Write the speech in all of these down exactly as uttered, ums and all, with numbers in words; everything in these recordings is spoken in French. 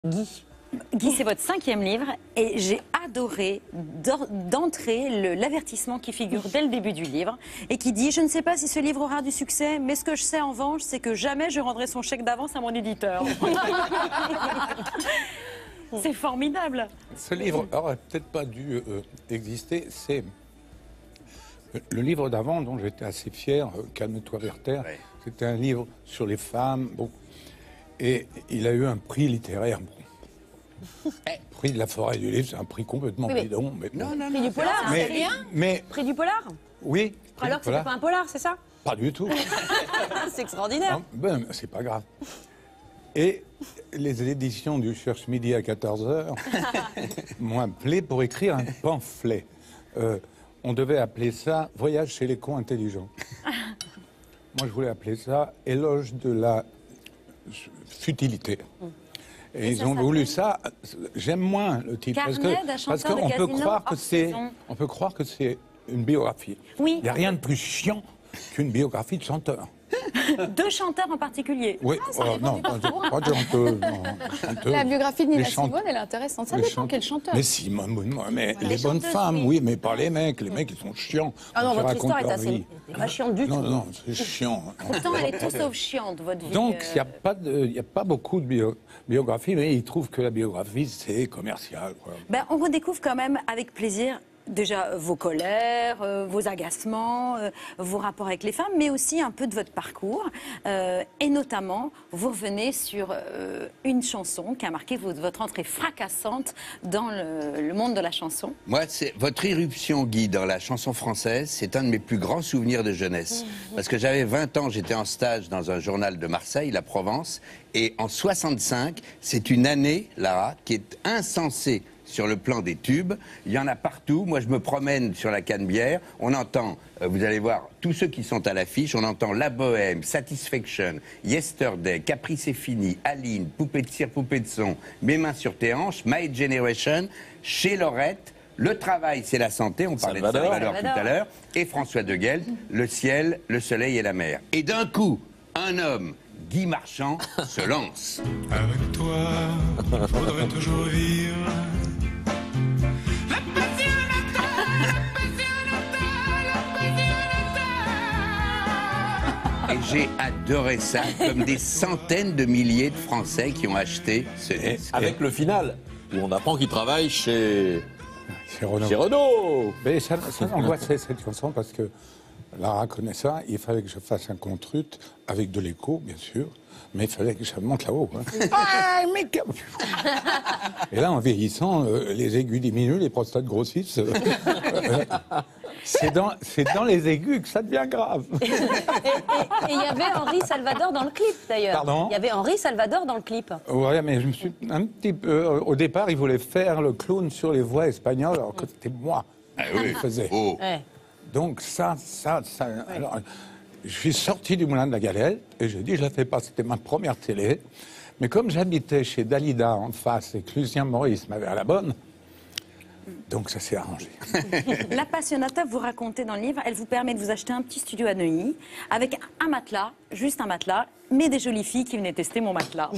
Guy. Guy, c'est votre cinquième livre et j'ai adoré d'entrer l'avertissement qui figure dès le début du livre et qui dit « Je ne sais pas si ce livre aura du succès, mais ce que je sais en revanche, c'est que jamais je rendrai son chèque d'avance à mon éditeur. » C'est formidable. Ce livre aurait peut-être pas dû euh, exister. C'est le livre d'avant dont j'étais assez fier, euh, Calme-toi Werther. Ouais. C'était un livre sur les femmes. Bon, et il a eu un prix littéraire. Bon. Prix de la forêt du livre, c'est un prix complètement oui, mais... bidon. Mais non, non, non. Prix du polar, c'est rien. Mais... Prix du polar. Oui. Alors que c'était pas un polar, c'est ça? Pas du tout. C'est extraordinaire. Non, ben, c'est pas grave. Et les éditions du Cherche Midi à quatorze heures m'ont appelé pour écrire un pamphlet. Euh, on devait appeler ça « Voyage chez les cons intelligents ». Moi, je voulais appeler ça « Éloge de la futilité ». Et, Et ils ça, ont ça voulu fait... ça. J'aime moins le titre parce que parce qu'on peut croire que c'est on peut croire que c'est une biographie. Oui. Il n'y a rien de plus chiant qu'une biographie de chanteur. Deux chanteurs en particulier. Oui. Ah, oh, non, pas de, pas de chanteuse, non, chanteuse. La biographie de Nina chante... Simone, elle est intéressante. Ça dépend chante... quel chanteur. Mais Simone, mais voilà. les, les bonnes femmes, oui. oui, mais pas les mecs. Les mecs, ils sont chiants. Ah non, votre histoire est assez pas chiante du tout. Non, non, c'est chiant. Pourtant, elle est tout sauf chiante, votre vie. Donc, il n'y a pas de, il y a pas beaucoup de bio... biographie, mais ils trouvent que la biographie, c'est commercial. Quoi. Ben, on redécouvre quand même avec plaisir déjà vos colères, euh, vos agacements, euh, vos rapports avec les femmes, mais aussi un peu de votre parcours. Euh, et notamment, vous revenez sur euh, une chanson qui a marqué votre, votre entrée fracassante dans le, le monde de la chanson. Moi, c'est votre irruption, Guy, dans la chanson française, c'est un de mes plus grands souvenirs de jeunesse. Mmh. Parce que j'avais vingt ans, j'étais en stage dans un journal de Marseille, La Provence, et en soixante-cinq, c'est une année, Lara, qui est insensée sur le plan des tubes. Il y en a partout. Moi, je me promène sur la Canebière. On entend, euh, vous allez voir, tous ceux qui sont à l'affiche, on entend La Bohème, Satisfaction, Yesterday, Caprice c'est fini, Aline, Poupée de cire, Poupée de son, Mes mains sur tes hanches, My Generation, Chez Lorette, Le travail, c'est la santé, on parlait Salvador. de Salvador tout à l'heure, et François de Gueldre, Le ciel, le soleil et la mer. Et d'un coup, un homme, Guy Marchand, se lance. Avec toi, faudrait toujours vivre. Et j'ai adoré ça, comme des centaines de milliers de Français qui ont acheté ce disque. Avec le final, où on apprend qu'il travaille chez... Chez Renault. Chez Renault. Mais ça, ça m'angoissait cette chanson parce que Lara connaît ça, il fallait que je fasse un contrut avec de l'écho, bien sûr, mais il fallait que je monte là-haut. Hein. Ah, mais... Et là, en vieillissant, euh, les aigus diminuent, les prostates grossissent. Euh, euh, c'est dans, dans les aigus que ça devient grave. Et il y avait Henri Salvador dans le clip, d'ailleurs. Pardon ? Il y avait Henri Salvador dans le clip. Ouais, mais je me suis un petit peu... Euh, au départ, il voulait faire le clown sur les voix espagnoles, alors que c'était moi ah, oui. qui le faisais. Oh. Ouais. Donc ça, ça, ça... Ouais. Alors, je suis sorti du Moulin de la Galette et j'ai dit, je la fais pas, c'était ma première télé. Mais comme j'habitais chez Dalida en face et que Lucien Maurice m'avait à la bonne, donc ça s'est arrangé. La Passionata, vous racontez dans le livre, elle vous permet de vous acheter un petit studio à Neuilly, avec un matelas, juste un matelas, mais des jolies filles qui venaient tester mon matelas.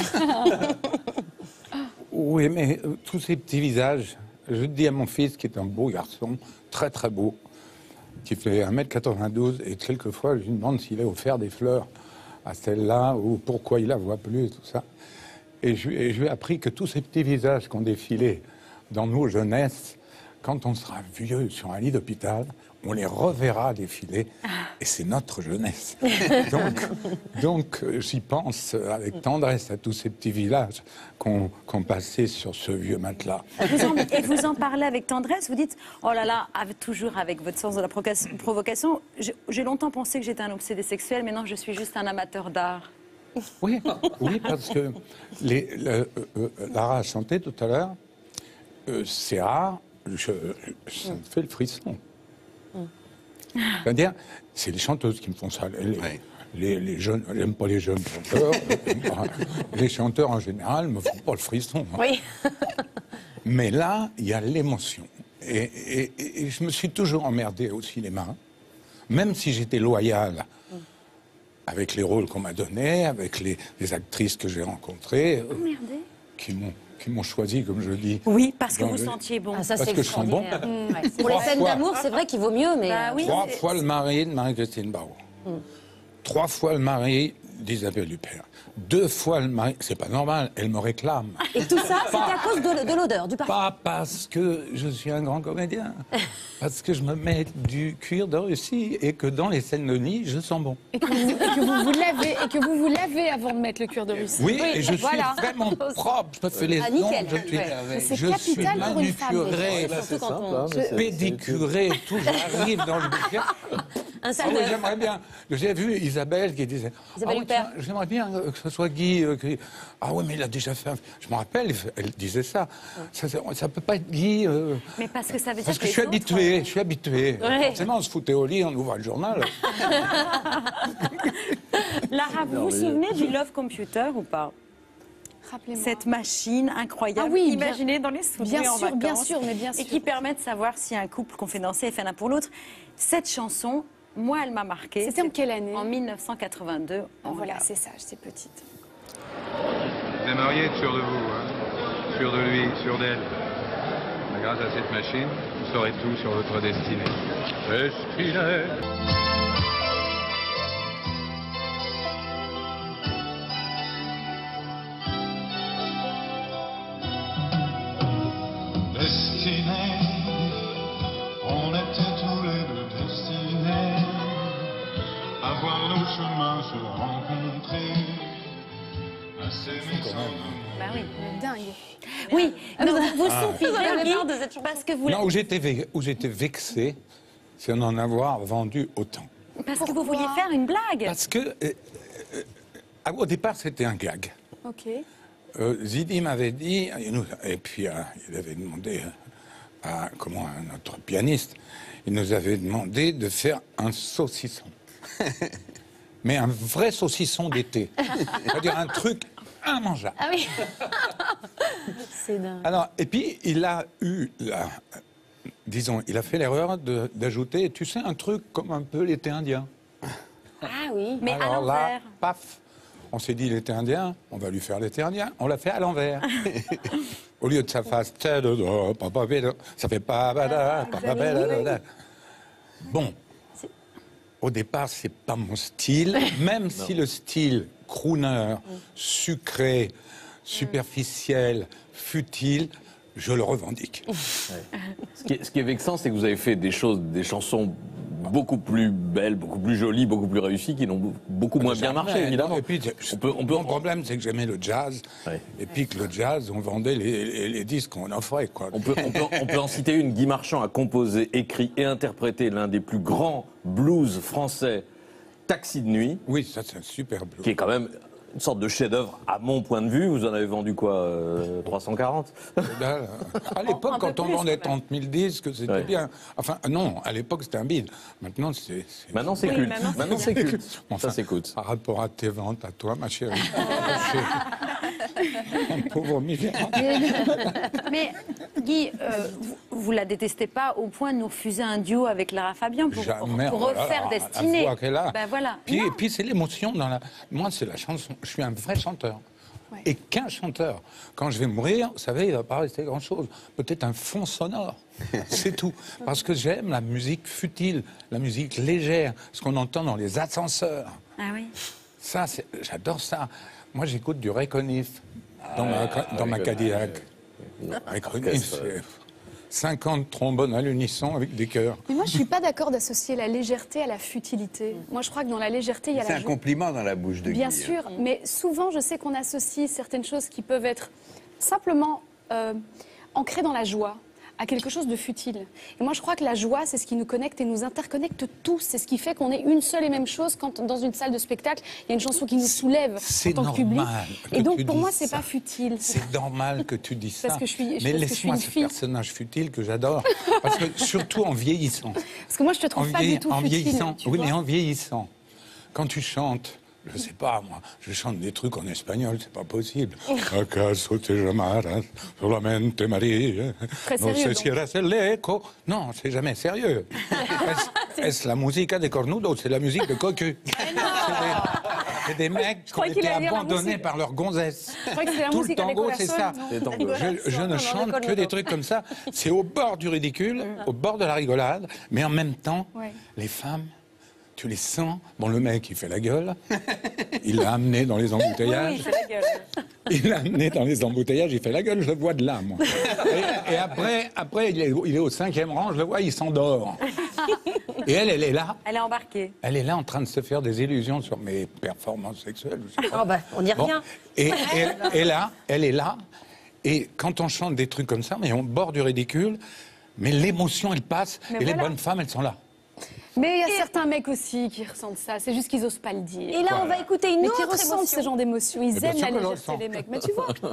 Oui, mais euh, tous ces petits visages, je dis à mon fils, qui est un beau garçon, très très beau, qui fait un mètre quatre-vingt-douze, et quelquefois je lui demande s'il a offert des fleurs à celle-là, ou pourquoi il la voit plus, et tout ça. Et je, et je lui ai appris que tous ces petits visages qui ont défilé dans nos jeunesses, quand on sera vieux sur un lit d'hôpital, on les reverra défiler, et c'est notre jeunesse. Donc, donc j'y pense avec tendresse à tous ces petits villages qu'on qu'on passait sur ce vieux matelas. Vous en, et vous en parlez avec tendresse, vous dites, oh là là, avec, toujours avec votre sens de la provocation, j'ai longtemps pensé que j'étais un obsédé sexuel, mais non, je suis juste un amateur d'art. Oui, oui, parce que les, le, euh, euh, Lara a chanté tout à l'heure, euh, c'est rare, je, ça me fait le frisson. C'est-à-dire, c'est les chanteuses qui me font ça. Les, oui. les, les jeunes, j'aime pas les jeunes chanteurs. Les chanteurs en général me font pas le frisson. Hein. Oui. Mais là, il y a l'émotion. Et, et, et je me suis toujours emmerdé au cinéma, même si j'étais loyal mm. avec les rôles qu'on m'a donnés, avec les, les actrices que j'ai rencontrées, euh, qui m'ont qui m'ont choisi, comme je dis. Oui, parce que Dans vous le- sentiez bon. Ah, ça, Parce c'est que je sens bon. extraordinaire. Mmh, ouais. Pour les Trois scènes fois. d'amour, c'est vrai qu'il vaut mieux, mais... Bah euh, oui. Trois c'est- fois le mari de Marie-Christine Barrault. Trois fois le mari d'Isabelle Huppert. Deux fois le mari... C'est pas normal, elle me réclame. Et tout ça, c'était à cause de, de l'odeur, du parfum. Pas parce que je suis un grand comédien, parce que je me mets du cuir de Russie et que dans les scènes de nuit, je sens bon. Et que vous, et que vous, vous lavez, et que vous vous lavez avant de mettre le cuir de Russie. Oui, et je voilà. suis vraiment propre. Je me fais les Ah, ongles, nickel. je suis, Mais c'est je suis capital pour une femme, manucuré, déjà. Surtout quand simple, on... hein, mais c'est- pédicuré, tout. J'arrive dans le bouquin. Un Ah sac oui, de... j'aimerais bien. J'ai vu Isabelle qui disait Isabelle ah oui, Huppert. tiens, j'aimerais bien euh, que ce soit Guy. euh, qui- Ah oui, mais il a déjà fait un... Je me rappelle, elle disait ça. Ça, ça, ça peut pas être Guy. euh, Mais parce que ça veut dire Parce que je les suis autres, habitué, euh, je suis habitué. Ouais. Forcément, on se foutait au lit, on ouvrait le journal. Lara, vous vous souvenez du Love Computer ou pas? Rappelez-moi. Cette machine incroyable, Ah oui, bien- imaginée dans les souvenirs Bien en sûr, bien vacances, sûr, mais bien et sûr. qui permet de savoir si un couple qu'on fait danser est fait l'un pour l'autre. Cette chanson, moi, elle m'a marquée. C'était en quelle année? En mille neuf cent quatre-vingt-deux. Ah, on voilà, regarde. c'est sage, c'est petite. Vous aimeriez être sûr de vous, hein? Sûr de lui, sûr d'elle. Mais grâce à cette machine, vous saurez tout sur votre destinée. Destinée. Destinés, on était tous les deux destinés à voir nos chemins se rencontrer, à s'aimer sans nous. Bah oui. Dingue. Oui, non, vous Ah. soupirez, Vous en avez Guy, marre de cette chanson. parce que vous, Non, où j'étais ve- où j'étais vexé, c'est d'en avoir vendu autant. parce que vous vouliez faire une blague. Parce que, euh, euh, euh, au départ, c'était un gag. Ok. Euh, Zidi m'avait dit, et, nous- et puis euh, il avait demandé à, comment, à notre pianiste, il nous avait demandé de faire un saucisson. Mais un vrai saucisson d'été. C'est-à-dire un truc immangeable. Ah oui. C'est dingue. Alors, et puis, il a eu, la, disons, il a fait l'erreur de- d'ajouter, tu sais, un truc comme un peu l'été indien. Ah oui. Mais à Alors là, l'envers. paf, on s'est dit l'été indien, on va lui faire l'été indien, on l'a fait à l'envers. Au lieu de ça fasse, ça fait pas, bon. Au départ, c'est pas mon style, même si le style crooner, sucré, superficiel, futile, je le revendique. Ce qui est, ce qui est vexant, c'est que vous avez fait des choses, des chansons beaucoup plus belles, beaucoup plus jolies, beaucoup plus réussies, qui n'ont beaucoup moins bien marché, Jamais, évidemment. non, Et puis, on peut, on peut, mon problème, c'est que j'aimais le jazz, Ouais. et puis que le jazz, on vendait les, les- les disques qu'on offrait, quoi. on peut, on peut, on peut en citer une. Guy Marchand a composé, écrit et interprété l'un des plus grands blues français, Taxi de nuit, Oui, ça, c'est un super blues. qui est quand même une sorte de chef-d'œuvre à mon point de vue. Vous en avez vendu quoi, euh, trois cent quarante? Là, à l'époque, Un peu quand on plus, vendait quand même. trente mille disques, c'était Ouais. bien. Enfin, non, à l'époque, c'était un bide. Maintenant, c'est... c'est- Maintenant, c'est Oui, culte. maintenant, c'est Maintenant, c'est culte. Enfin, Ça s'écoute. Par rapport à tes ventes, à toi, ma chérie. Mon pauvre Mitterrand. Mais Guy, euh, vous, vous la détestez pas au point de nous refuser un duo avec Lara Fabian pour, Jamais, pour oh là là, refaire la Destinée. voix qu'elle a. Ben voilà. Puis, Non. et puis c'est l'émotion dans la... Moi, c'est la chanson. Je suis un vrai chanteur. Ouais. Et qu'un chanteur. Quand je vais mourir, vous savez, il ne va pas rester grand-chose. Peut-être un fond sonore. C'est tout. Parce que j'aime la musique futile, la musique légère, ce qu'on entend dans les ascenseurs. Ah oui. Ça, c'est- j'adore ça. Moi, j'écoute du Ray Conniff dans ma, dans ma Cadillac. Ray Conniff, c'est cinquante trombones à l'unisson avec des chœurs. Mais moi, je suis pas d'accord d'associer la légèreté à la futilité. Moi, je crois que dans la légèreté, il y a C'est la un joie. compliment dans la bouche de Guy. Bien hein. sûr, mais souvent, je sais qu'on associe certaines choses qui peuvent être simplement euh, ancrées dans la joie à quelque chose de futile. Et moi, je crois que la joie, c'est ce qui nous connecte et nous interconnecte tous. C'est ce qui fait qu'on est une seule et même chose quand, dans une salle de spectacle, il y a une chanson qui nous soulève en C'est tant que public. normal que Et donc, tu pour moi, dises c'est ça. pas futile. C'est normal que tu dises ça. Parce que je suis- Mais parce que je suis laisse-moi une ce fille. personnage futile que j'adore. Parce que surtout en vieillissant. Parce que moi, je te En, trouve pas vieilli- du tout en futile. vieillissant. tu Oui, vois. mais en vieillissant. Quand tu chantes, je sais pas, moi, je chante des trucs en espagnol, c'est pas possible. Acaso te llamaras solamente María. Très No sérieux, sé si eras el eco. Non, c'est jamais sérieux. Est-ce est-ce la musique des cornudos? C'est la musique de cocu. C'est des- C'est des mecs qui ont croyais qu'il été allait dire la abandonnés musique. par leurs gonzesses. Je crois que c'est la Tout le musique à tango, l'école c'est Sol, ça. non C'est tango. Je, je ne chante que des trucs comme ça. C'est au bord du ridicule, au bord de la rigolade, mais en même temps, Ouais. les femmes, tu les sens. Bon, le mec, il fait la gueule. Il l'a amené dans les embouteillages. Oui, c'est la gueule. Il l'a amené dans les embouteillages, il fait la gueule, je le vois de là, moi. Et, et après, après il, est, il est au cinquième rang, je le vois, il s'endort. Et elle, elle est là. Elle est embarquée. Elle est là en train de se faire des illusions sur mes performances sexuelles. Je sais pas. Oh bah, on y Bon. revient. Et, et, et là, elle est là. Et quand on chante des trucs comme ça, mais on bord du ridicule, mais l'émotion, elle passe. Mais et les voilà. bonnes femmes, elles sont là. Mais il y a certains mecs aussi qui ressentent ça. C'est juste qu'ils osent pas le dire. Et là, on va écouter une Mais qui autre ressentent émotion. ce genre d'émotions. Ils Mais bien aiment sûr la que je légèreté ressens. des mecs. Mais tu vois,